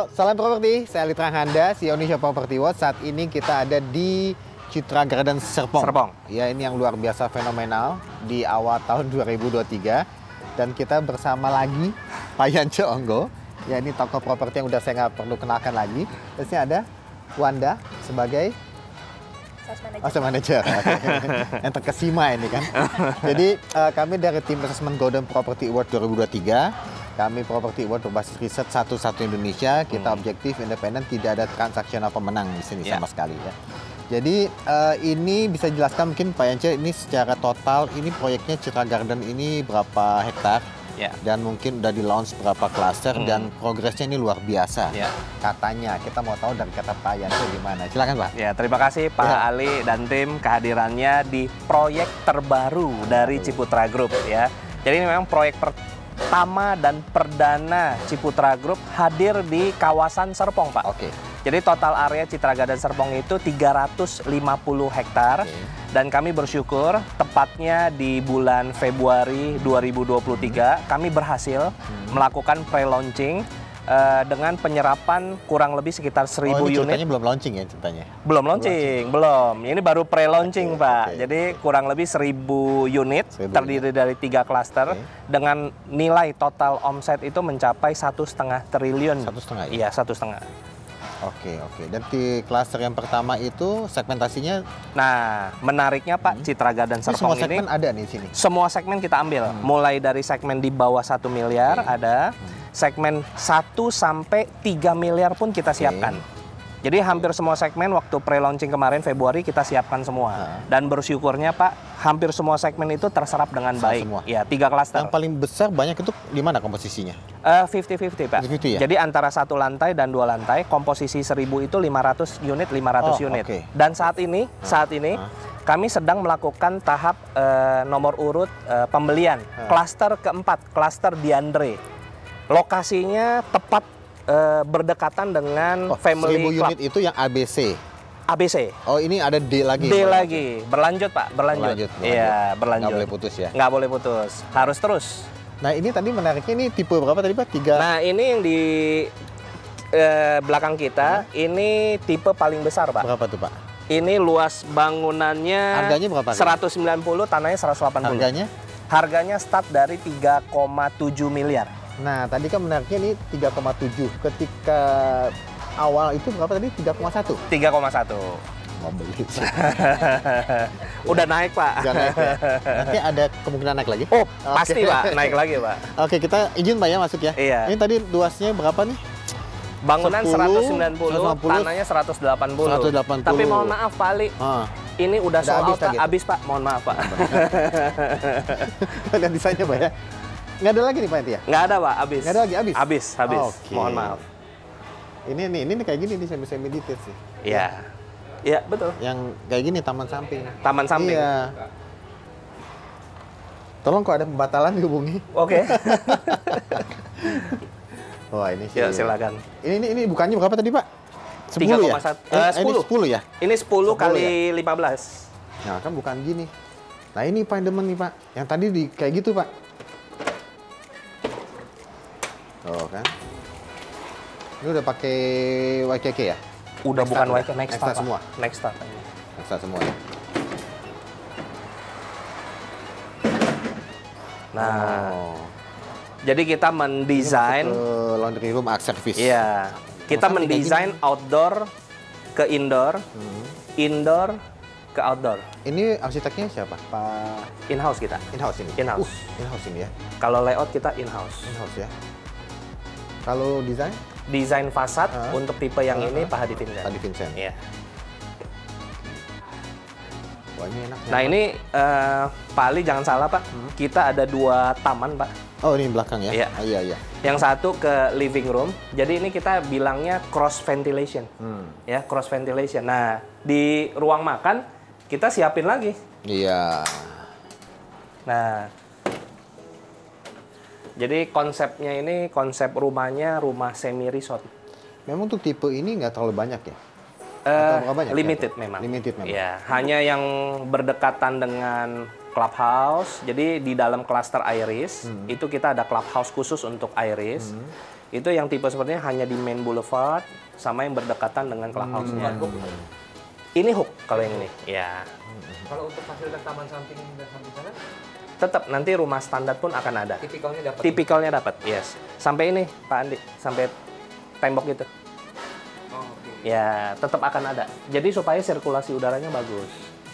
salam properti. Saya Ali Tranghanda, CEO Indonesia Property Watch. Saat ini kita ada di Citra Garden Serpong. Ya, ini yang luar biasa fenomenal di awal tahun 2023. Dan kita bersama lagi Pak Yance Onggo. Ya, ini tokoh properti yang udah saya nggak perlu kenalkan lagi. Terus ini ada Wanda sebagai Sales Manager. Yang terkesima ini kan. Jadi kami dari tim Assessment Golden Property Award 2023. Kami Property Award berbasis riset satu-satu Indonesia. Kita objektif, independen, tidak ada transaksional pemenang di sini sama sekali ya. Jadi ini bisa dijelaskan mungkin Pak Yance, ini secara total ini proyeknya Citra Garden ini berapa hektar? Dan mungkin udah di launch berapa klaster dan progresnya ini luar biasa. Katanya kita mau tahu dari kata Pak Yance gimana. Silakan Pak. Ya, terima kasih Pak Ali dan tim kehadirannya di proyek terbaru dari Ciputra Group ya. Jadi ini memang proyek pertama dan perdana Ciputra Group hadir di kawasan Serpong, Pak. Oke. Jadi total area Citra Garden Serpong itu 350 hektar. Dan kami bersyukur tepatnya di bulan Februari 2023 kami berhasil melakukan pre-launching dengan penyerapan kurang lebih sekitar 1.000 ini unit. Ceritanya belum launching ya ceritanya? Belum launching, belum. Ini baru pre-launching, Pak. Jadi kurang lebih 1.000 unit terdiri dari 3 klaster dengan nilai total omset itu mencapai 1,5 triliun. 1,5 ya? Iya, 1,5. Oke. Dan di klaster yang pertama itu segmentasinya? Nah, menariknya Pak, Citra Garden Serpong semua segmen ada nih di sini? Semua segmen kita ambil. Mulai dari segmen di bawah 1 miliar ada. Segmen 1 sampai 3 miliar pun kita siapkan. Jadi hampir semua segmen waktu pre-launching kemarin Februari kita siapkan semua. Dan bersyukurnya Pak, hampir semua segmen itu terserap dengan baik. Semua. Ya, 3 klaster. Yang paling besar banyak itu di mana komposisinya? 50-50 Pak. 50-50 ya? Jadi antara 1 lantai dan 2 lantai, komposisi 1.000 itu 500 unit, 500 unit. Dan saat ini kami sedang melakukan tahap nomor urut pembelian. Klaster keempat, klaster Diandre. Lokasinya tepat berdekatan dengan Family 1.000 Club. unit itu yang ABC? ABC. Oh, ini ada D lagi? D lagi. Berlanjut Pak, berlanjut. Iya, berlanjut. Nggak boleh putus ya? Nggak boleh putus, harus terus. Nah, ini tadi menariknya ini tipe berapa tadi Pak? 3? Nah, ini yang di belakang kita, ini tipe paling besar Pak. Berapa tuh Pak? Ini luas bangunannya harganya berapa? 190, tanahnya 180. Harganya? Harganya start dari 3,7 miliar. Nah, tadi kan menariknya ini 3,7. Ketika awal itu berapa tadi? 3,1? 3,1. Mau beli. Udah naik, Pak. Udah naik ya? Nanti ada kemungkinan naik lagi? Oh, pasti Pak, naik lagi Pak. Oke, kita izin Pak ya masuk ya. Iya. Ini tadi luasnya berapa nih? Bangunan 10, 190, tanahnya 180. 180. Tapi mohon maaf Pak Ali, ini udah sold out Pak, habis Pak, mohon maaf Pak. Lihat desainnya Pak ya. Nggak ada lagi nih Pak ya? Nggak ada Pak, habis. Nggak ada lagi, habis? Habis. Okay. Mohon maaf. Ini kayak gini nih, semi detail sih. Iya. Iya, betul. Yang kayak gini taman samping. Taman samping. Iya. Tolong kalau ada pembatalan dihubungi. Oke. Wah, ini sih. Ya, silakan. Ini bukannya berapa tadi, Pak? 10 ya? 10. Ini 10 ya? Ini 10 kali ya? 15. Nah, kan bukan gini. Nah, ini Pak yang demen nih, Pak. Yang tadi kayak gitu, Pak. Oh, kan. Ini udah pakai YKK ya? Udah bukan YKK, Nexta semua. Nexta semua ya. Nah, jadi kita mendesain laundry room art service. Iya, kita mendesain outdoor ke indoor, indoor ke outdoor. Ini arsiteknya siapa? Pak? In-house kita. In-house ini? In-house. In-house ini ya? Kalau layout kita in-house. In-house ya? Kalau desain? Desain fasad untuk tipe yang ini Pak Hadi Vincent. Hadi Vincent. Iya. Wah, ini enak. Nah, ini Pak Ali jangan salah Pak, kita ada 2 taman Pak. Oh, ini belakang ya? Iya. Iya. Yang satu ke living room, jadi ini kita bilangnya cross ventilation. Ya, cross ventilation. Nah, di ruang makan kita siapin lagi. Iya. Nah, jadi konsepnya ini, konsep rumahnya rumah semi resort. Memang untuk tipe ini nggak terlalu banyak ya? Banyak, limited ya? memang. Limited memang. Ya, hanya yang berdekatan dengan clubhouse. Jadi di dalam klaster Iris itu kita ada clubhouse khusus untuk Iris. Itu yang tipe sepertinya hanya di main boulevard sama yang berdekatan dengan clubhouse-nya. Ini hook kalau yang ini. Ya. Kalau untuk fasilitas taman samping dan samping sana? Tetap nanti rumah standar pun akan ada. Tipikalnya dapat. Tipikalnya dapat, yes. Sampai ini Pak Andi, sampai tembok itu. Oh, okay. Ya, tetap akan ada. Jadi supaya sirkulasi udaranya bagus.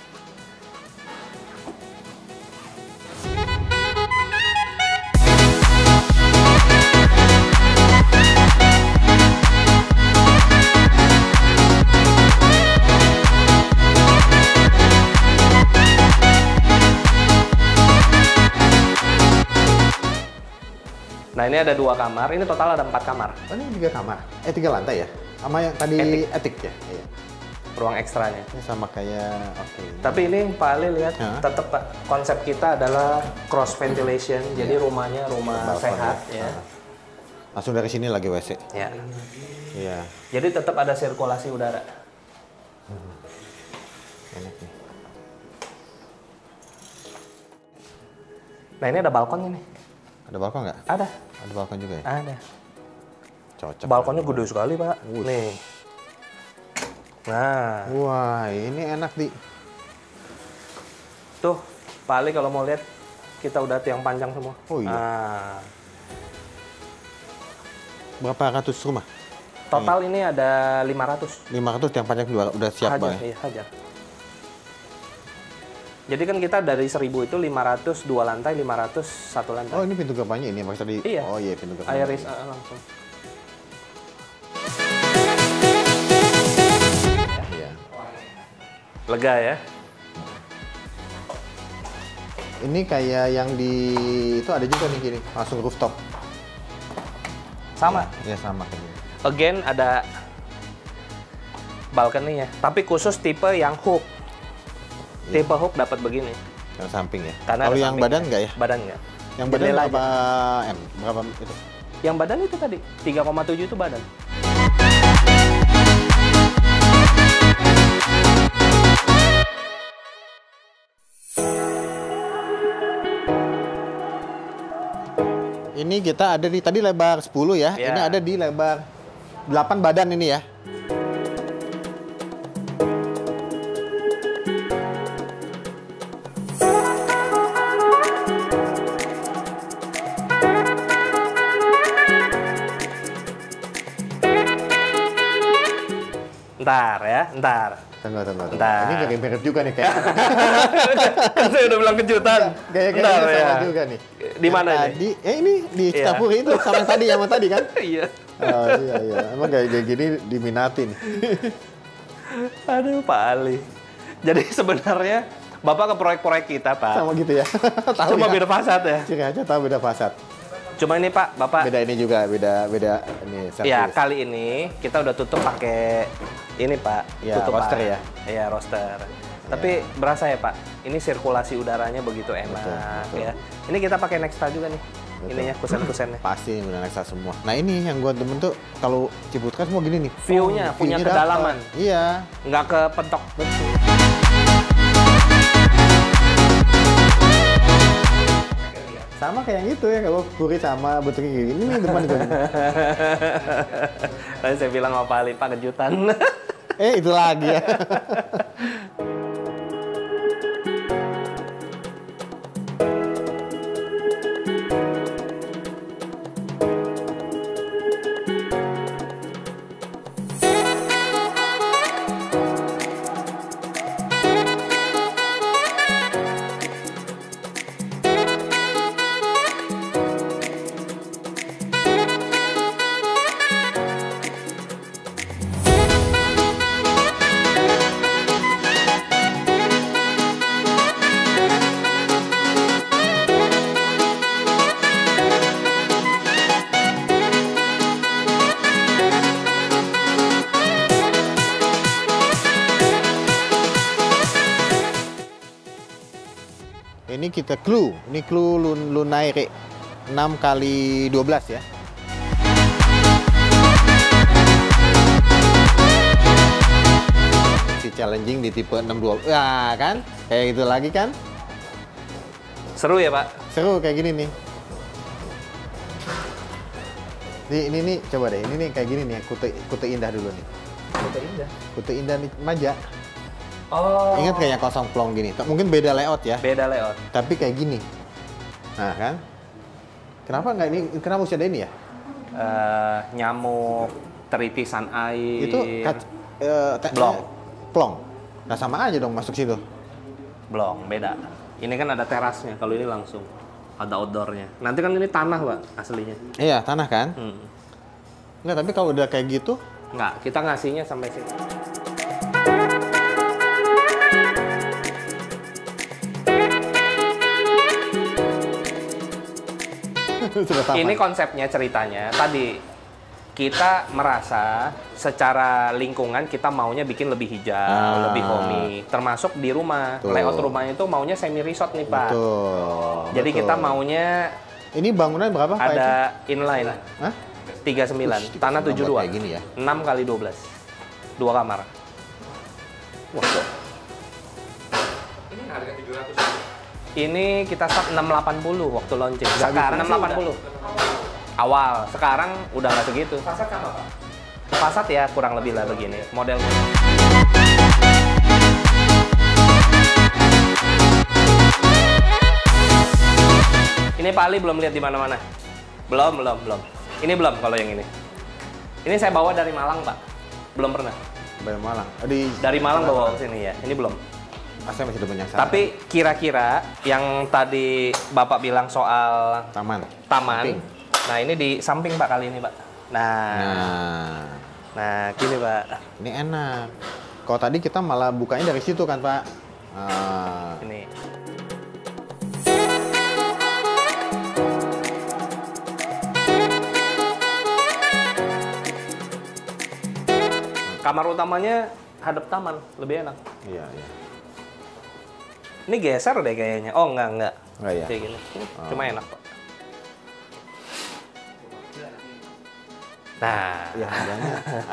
Nah, ini ada 2 kamar, ini total ada 4 kamar. Oh, ini 3 kamar? 3 lantai ya? Sama yang tadi etik ya? Iya. Ruang ekstranya. Ini sama kayak, oke. Tapi ini Pak Ali lihat, tetap Pak, konsep kita adalah cross ventilation, jadi rumahnya rumah sehat ya. Langsung dari sini lagi WC? Ya. Iya. Jadi tetap ada sirkulasi udara. Enak nih. Nah, ini ada balkonnya nih. Ada balkon nggak? Ada. Ada balkon juga ya? Ada. Cocok. Balkonnya gede sekali, Pak. Nih. Nah. Wah, ini enak, Di. Tuh, Pak Ali kalau mau lihat, kita udah tiang panjang semua. Oh iya. Nah. Berapa ratus rumah? Total ini ada 500. 500 tiang panjang udah siap, Bang. Iya, hajar. Jadi kan kita dari 1000 itu 500 2 lantai, 500 1 lantai. Oh, ini pintu gerbangnya ini maksud tadi. Iya. Oh iya, pintu gerbangnya. Iris langsung. Iya. Lega ya. Ini kayak yang di itu ada juga nih gini, langsung rooftop. Sama. Iya, sama kayak gini. Again ada balkoninya, tapi khusus tipe yang hook. Tipe hook dapat begini. Yang samping ya. Karena kalau yang badan nggak ya? Badan nggak. Yang badan Jendela berapa aja. M? Berapa itu? Yang badan itu tadi 3,7 itu badan. Ini kita ada di tadi lebar 10 ya. Yeah. Ini ada di lebar 8 badan ini ya. Ntar ya, ntar. Tunggu. Bentar. Ini mirip juga nih kayak. Kan saya udah bilang kejutan. Kayak sama juga nih. Di mana ini? Ini di Citapuri itu sama yang tadi kan? Iya. Oh iya. Emang kayak gini diminatin. Aduh, Pak Ali. Jadi sebenarnya Bapak ke proyek-proyek kita, Pak. Sama gitu ya. Cuma beda fasad ya. Ciri aja tahu beda fasad. Cuma ini Pak, Bapak. Beda ini juga, beda ini servis. Ya, kali ini kita udah tutup pakai ini Pak. Ya, tutup roster ya. Iya, roster. Tapi berasa ya Pak, ini sirkulasi udaranya begitu enak betul. ya. Ini kita pakai Nextra juga nih. Betul. Ininya kusen-kusennya. Pasti udah Nexa semua. Nah ini yang gua demen tuh kalau Ciputra semua gini nih. View-nya punya kedalaman. Iya. Nggak kepentok. Betul. Sama kayak yang itu ya, kalau Puri sama Butri gini, ini depan gue. Tadi saya bilang sama Pak Ali, Pak kejutan. Itu lagi ya. Ini kita clue, ini clue Lunaire 6x12 ya. Si challenging di tipe 612, ya kan? Kayak gitu lagi kan? Seru ya Pak? Seru kayak gini nih. Ini nih, coba deh. Ini nih kayak gini nih, Kute Indah dulu nih. Kute Indah. Kute Indah nih, Maja. Oh. Ingat kayak kosong plong gini. Mungkin beda layout ya. Beda layout. Tapi kayak gini. Nah kan? Kenapa nggak ini? Kenapa mesti ada ini ya? Nyamuk, teritisan air. Itu blong. Plong. Nah sama aja dong masuk situ. Blong, beda. Ini kan ada terasnya. Kalau ini langsung ada outdoornya. Nanti kan ini tanah, Pak, aslinya. Iya, tanah kan? Nggak, tapi kalau udah kayak gitu? Nggak, kita ngasihnya sampai sini. Ini konsepnya, ceritanya tadi kita merasa secara lingkungan kita maunya bikin lebih hijau, lebih homey, termasuk di rumah. Betul. Layout rumahnya itu maunya semi resort nih, Pak. Betul. Jadi kita maunya ini bangunan berapa Pak? ada inline. Hah? 39, tanah 72. Kayak gini ya. 6 kali 12. 2 kamar. Wah, kok. Ini harga 700. Ini kita start 680 waktu launching. Sekarang 680. Awal, sekarang udah nggak segitu. Fasad sama, Pak? Fasad ya kurang lebih lah begini model. Ini Pak Ali belum lihat di mana-mana. Belum. Ini belum kalau yang ini. Ini saya bawa dari Malang, Pak. Belum pernah. Dari Malang. Dari Malang bawa ke sini ya. Ini belum. Saya masih ada banyak. Tapi kira-kira yang tadi Bapak bilang soal taman. Samping. Nah, ini di samping Pak kali ini, Pak. Nah, gini Pak. Ini enak. Kalau tadi kita malah bukanya dari situ kan, Pak. Ini. Kamar utamanya hadap taman, lebih enak. Iya. Ini geser deh kayaknya. Oh, enggak. Enggak ya? Kayak gini. Cuma enak kok. Nah, ya harganya.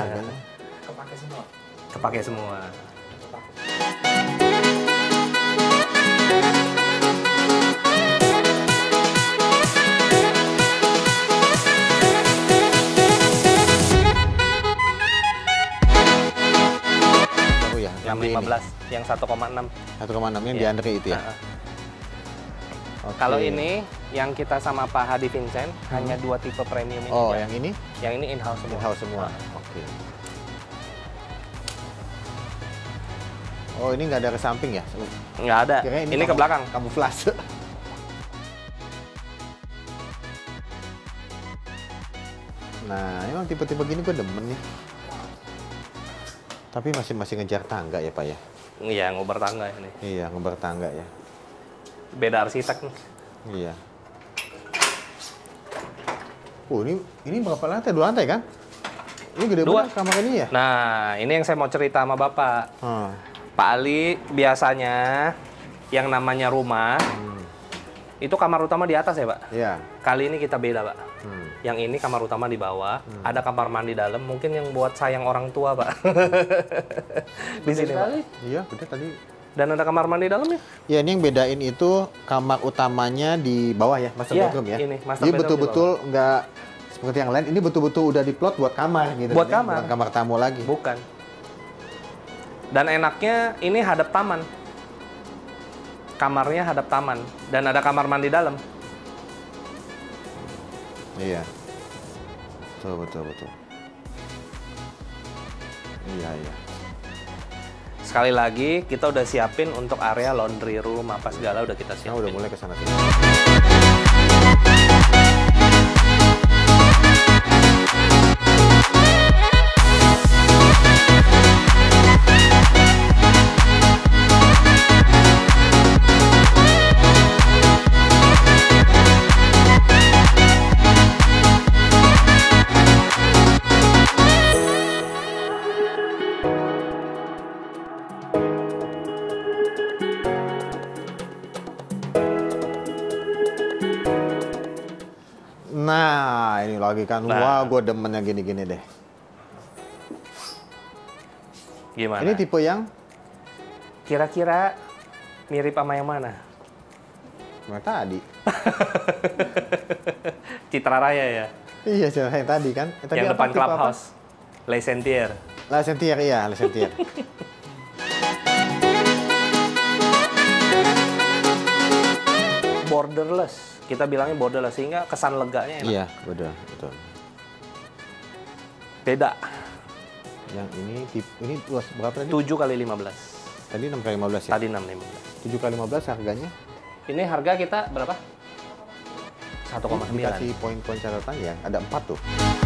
Kepake semua. Oh ya, yang 15, yang 1,6. 1,6 yang di Andre itu ya. Okay. Kalau ini yang kita sama Pak Hadi Vincent hanya 2 tipe premium ini. Oh, aja. yang ini? Yang ini in-house semua. In-house semua. Oke. Oh, ini nggak ada ke samping ya? Nggak ada. Ini ke belakang. Kamuflase. Nah, emang tipe-tipe gini gue demen nih. Tapi masih ngejar tangga ya, Pak ya? Iya, ngobar tangga ini. Iya, ngobar tangga ya. Beda arsitek nih. Iya. Oh, ini berapa lantai? 2 lantai kan? Ini gede banget kamar ini ya? Nah, ini yang saya mau cerita sama Bapak. Pak Ali, biasanya yang namanya rumah, itu kamar utama di atas ya, Pak? Iya. Kali ini kita beda, Pak. Yang ini kamar utama di bawah, ada kamar mandi dalam, mungkin yang buat sayang orang tua, Pak. Di sini, Pak. Iya, gede tadi. Dan ada kamar mandi dalamnya? Ya, ini yang bedain itu kamar utamanya di bawah ya, master bedroom ya. Ini master jadi bedroom betul-betul nggak seperti yang lain. Ini betul-betul udah diplot buat kamar gitu. Buat kamar. Bukan kamar tamu lagi. Bukan. Dan enaknya ini hadap taman. Kamarnya hadap taman dan ada kamar mandi dalam. Iya. Betul. Iya. Sekali lagi, kita udah siapin untuk area laundry room, apa segala udah kita siapin. Udah mulai ke sana sini. Nah, ini lagi kan. Wah, gue demennya gini-gini deh. Gimana? Ini tipe yang? Kira-kira mirip sama yang mana? Yang tadi. Citra Raya ya? Iya, yang tadi kan. Yang depan clubhouse. Le Sentier. Le Sentier, iya, Le Sentier. Borderless. Kita bilangnya borderless sehingga kesan leganya enak. Iya, betul. Beda. Yang ini luas berapa tadi? 7 kali 15. Tadi 6 kali 15 ya? Tadi 6,15. 7 kali 15 harganya? Ini harga kita berapa? 1,9. Dikasih poin-poin catatan ya, ada 4 tuh.